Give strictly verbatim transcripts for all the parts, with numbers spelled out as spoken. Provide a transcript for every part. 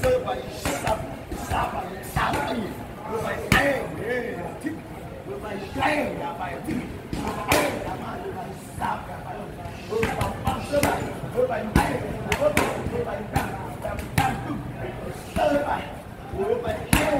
sơ bài sập sập bài sập bài vừa bài ai thích vừa bài ai là bài thích ai là bài bài sập là bài vừa bài băng sơ bài vừa bài ai vừa bài vừa bài băng băng băng sơ bài vừa bài ai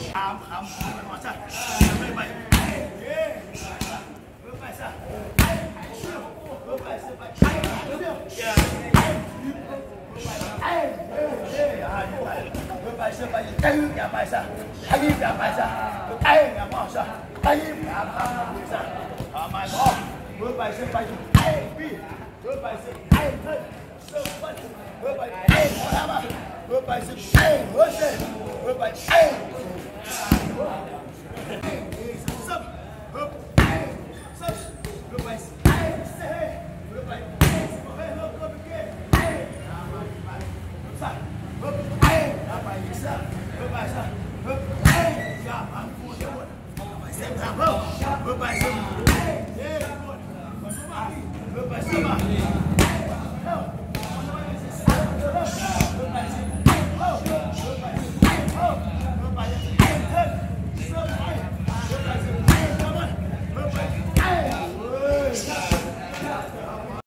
Hàm hàm hàm sao? Mười bảy. Mười bảy sao? Mười bảy sao? Mười bảy sao? Mười bảy nhà bài sao? Hai nhà bài sao? Hai nhà bao sao? Hai nhà bao sao? À mày bỏ. Mười bảy sao? Hai bi. Mười bảy sao? Hai thân. Mười bảy hai sao mà? Mười bảy sao? Hai hơi xe. Mười bảy hai. Sắp. Mười bảy. Sắp. Mười bảy hai xe. Mười bảy. Mười bảy hơn hơn kia. Hai. Sắp. Mười bảy. Mười bảy sao? Mười bảy sao? Mười bảy. Dạ mà mua cho một. Mày xem thằng không? Mười bảy sao? Mười bảy sao mà?